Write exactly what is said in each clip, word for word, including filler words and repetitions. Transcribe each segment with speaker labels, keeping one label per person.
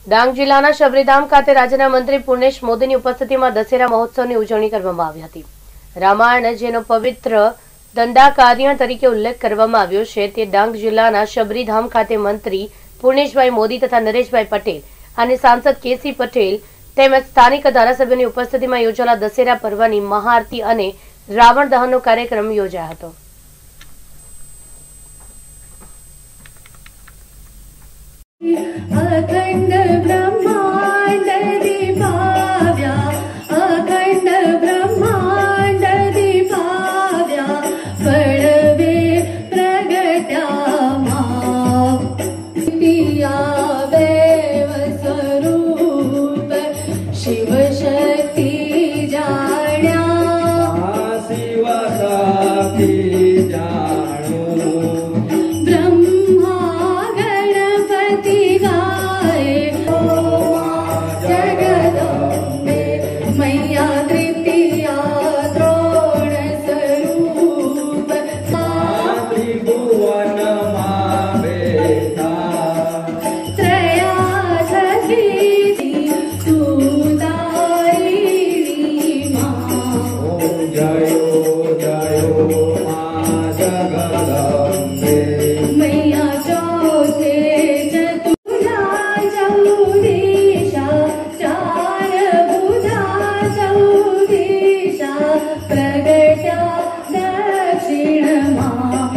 Speaker 1: ડાંગ જિલ્લાના શબરીધામ ખાતે રાજ્યના મંત્રી પૂર્ણેશ મોદીની ઉપસ્થિતિમાં દશેરા મહોત્સવની ઉજવણી કરવામાં આવી હતી। રામાયણ જેનો પવિત્ર દંડાકાર્ય તરીકે ઉલ્લેખ કરવામાં આવ્યો છે તે ડાંગ જિલ્લાના શબરીધામ ખાતે મંત્રી પૂર્ણેશભાઈ મોદી તથા નરેશભાઈ પટેલ અને સાંસદ કેસી પટેલ તેમજ સ્થાનિક ધારાસભ્યોની ઉપસ્થિતિમાં યોજાયેલા દશેરા પર્વની મહાઆરતી અને રાવણ દહનનો કાર્યક્રમ યોજાયો હતો।
Speaker 2: अखंड ब्रह्मांड दिभाव्या अखंड ब्रह्मांड दिभाव्या पळवे प्रगट्या मां पिया देव स्वरूप शिव शक्ति जाण्या शिव शक्ति जाणो ब्रह्मा गणपति गाए जगदम्बे मैया तृतीया द्रोण स्वरूप त्रिभुवन त्रया सखी सुदायिनी मां जयो जयो मां जगदम्बे मैया चौथे चतुर्भुजा चौदीशा चार भुजा चौदीशा प्रगट्या दक्षिण मां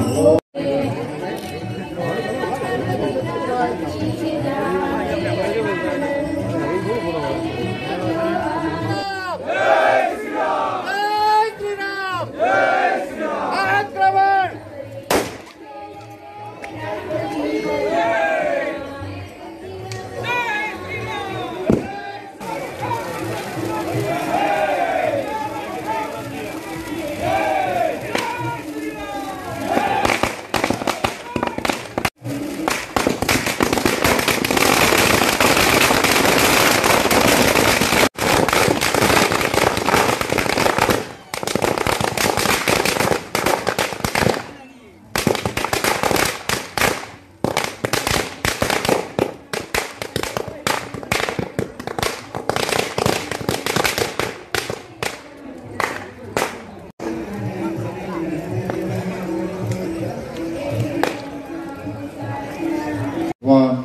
Speaker 3: One,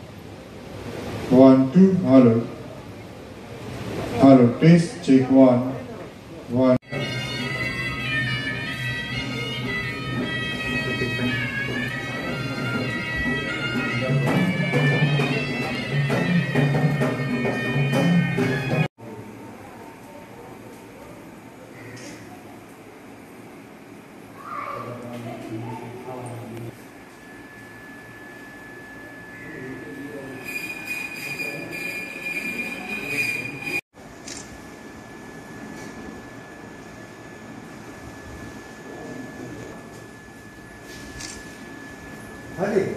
Speaker 3: one, two, hello, hello, test, check one, one.
Speaker 4: Hadi.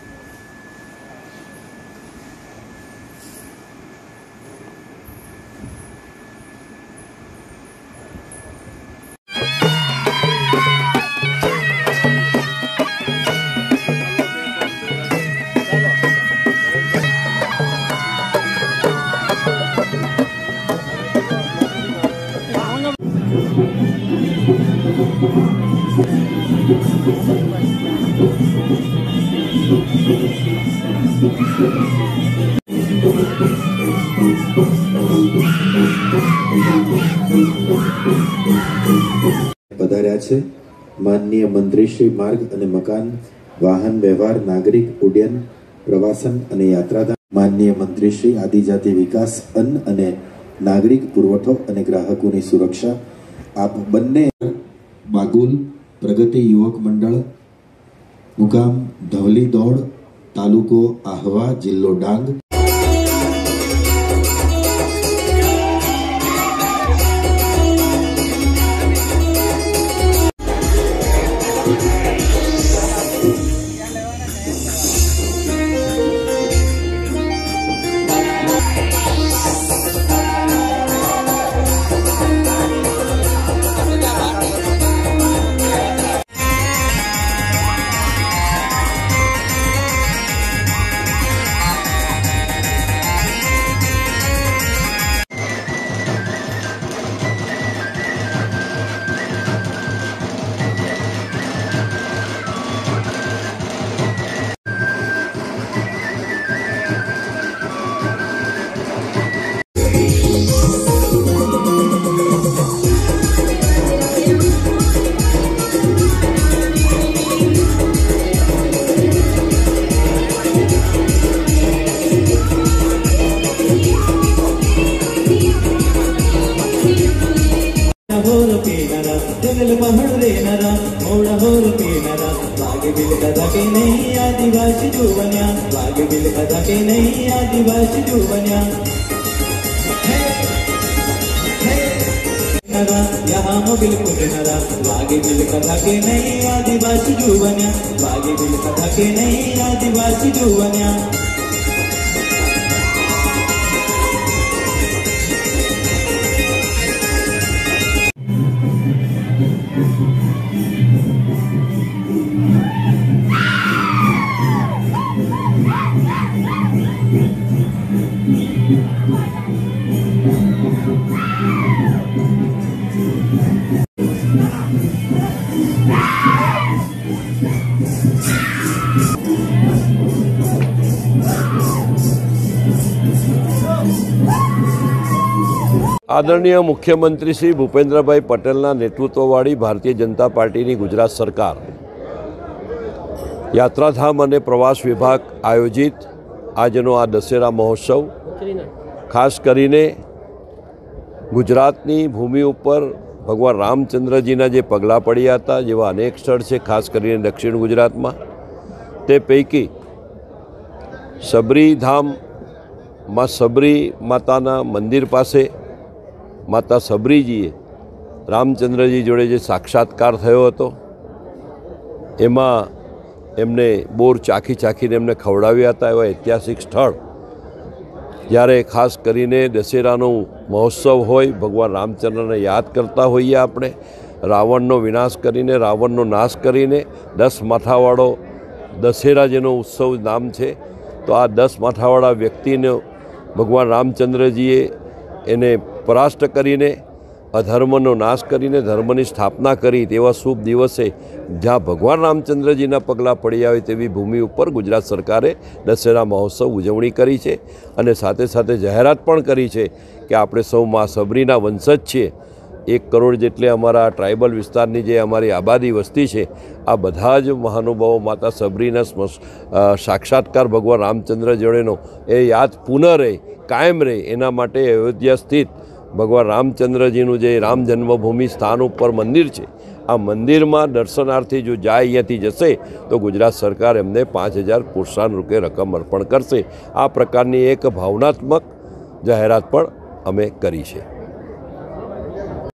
Speaker 5: પધાર્યા છે માનનીય મંત્રી શ્રી માર્ગ અને મકાન વાહન વ્યવહાર નાગરિક ઉડ્ડયન પ્રવાસન અને યાત્રાધામ માનનીય મંત્રી શ્રી આદિજાતિ વિકાસ અન્ન અને નાગરિક પુરવઠો અને ગ્રાહકોની સુરક્ષા આપ બંને બાગુલ પ્રગતિ યુવક મંડળ મુકામ ધવલી દોડ તાલુકો આહવા જિલ્લો ડાંગ
Speaker 4: गगल पहाड़ रे नरा मोड़ा होर पे नरा वागे बिल कदा के नहीं आदिवासी जो बन्या वागे बिल कदा के नहीं आदिवासी जो बन्या नरा यहाँ मोबिल कुट नरा वागे बिल कदा के नहीं आदिवासी जो बन्या वागे बिल कदा के नहीं आदिवासी जो बन्या
Speaker 6: आदरणीय मुख्यमंत्री श्री भूपेन्द्रभाई पटेलना नेतृत्ववाળી भारतीय जनता पार्टीनी गुजरात सरकार यात्राधाम અને પ્રવાસ વિભાગ આયોજિત આજનો આ દશેરા મહોત્સવ ખાસ કરીને ગુજરાતની ભૂમિ ઉપર ભગવાન રામચંદ્રજીના જે પગલાં પડ્યા હતા જેવા અનેક સ્થળ છે ખાસ કરીને દક્ષિણ ગુજરાતમાં તે પૈકી સબરીધામ માં સબરી માતાના મંદિર પાસે માતા સબરીજીએ રામચંદ્રજી જોડે જે સાક્ષાત્કાર થયો હતો એમાં એમને બોર ચાખી ચાખીને એમને ખવડાવ્યા હતા એવા ઐતિહાસિક સ્થળ જ્યારે ખાસ કરીને દશેરાનો મહોત્સવ હોય ભગવાન રામચંદ્રને યાદ કરતા હોઈએ આપણે રાવણનો વિનાશ કરીને રાવણનો નાશ કરીને દસ માથાવાળો દશેરા જેનો ઉત્સવ નામ છે તો આ દસ માથાવાળા વ્યક્તિને ભગવાન રામચંદ્રજીએ એને પરાસ્ત કરીને અધર્મનો નાશ કરીને ધર્મની સ્થાપના કરી તેવા શુભ દિવસે જ્યાં ભગવાન રામચંદ્રજીના પગલાં પડ્યા હોય તેવી ભૂમિ ઉપર ગુજરાત સરકારે દશેરા મહોત્સવ ઉજવણી કરી છે અને સાથે સાથે જાહેરાત પણ કરી છે કે આપણે સૌ મા સબરીના વંશજ છીએ એક કરોડ જેટલે અમારા ટ્રાઇબલ વિસ્તારની જે અમારી આબાદી વસ્તી છે આ બધા જ મહાનુભાવો માતા સબરીના સાક્ષાત્કાર ભગવાન રામચંદ્ર જોડેનો એ યાદ પુનઃ રહે કાયમ રહે એના માટે અયોધ્યા સ્થિત ભગવાન રામચંદ્રજીનું જે રામ જન્મભૂમિ સ્થાન ઉપર મંદિર છે આ મંદિરમાં દર્શનાર્થી જો જાય અહીંયાથી જશે તો ગુજરાત સરકાર એમને પાંચ હજાર પ્રોત્સાહન રૂપે રકમ અર્પણ કરશે આ પ્રકારની એક ભાવનાત્મક જાહેરાત પણ અમે કરી છે।